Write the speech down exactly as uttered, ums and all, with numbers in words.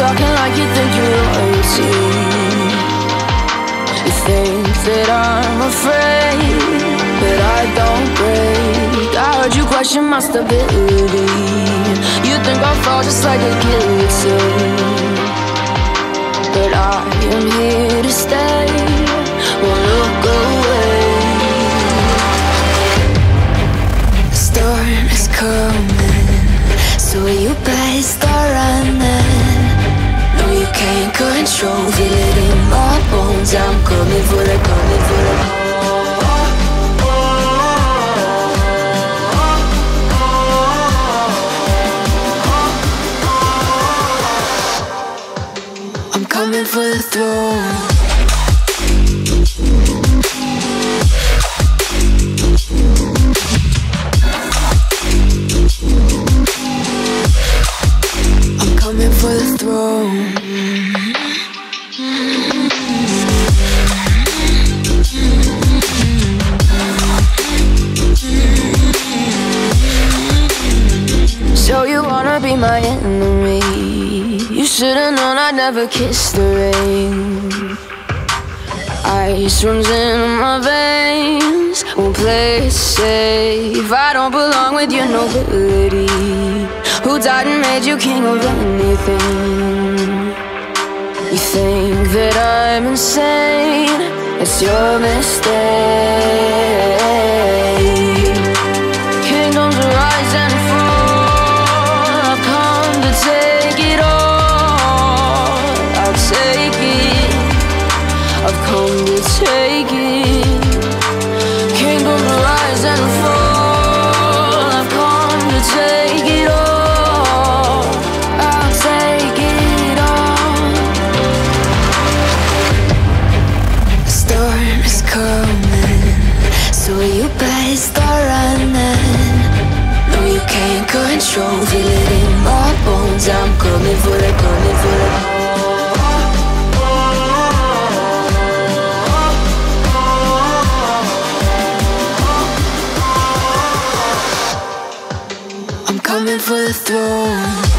talking like you think you're royalty. You think that I'm afraid, but I don't break. I heard you question my stability. You think I'll fall just like a guillotine, but I am here to stay. Won't look away. The storm is coming, so you better start running. No, you can't control, feel it in my bones. I'm coming for the, coming for the. I'm coming for the throne. I'm coming for the throne. So you wanna be my enemy? You should've known I'd never kiss the rain. Ice runs in my veins, won't play it safe. I don't belong with your nobility. Who died and made you king of anything? You think that I'm insane, it's your mistake. Kingdoms rise and fall, I've come to take it all. I'll take it, I've come to take it. Kingdoms rise and fall, I've come to take it all. I'll take it all. The storm is coming, so you better start running. No, you can't control, feel it in my bones. I'm coming for the, coming for the. I'm coming for the throne.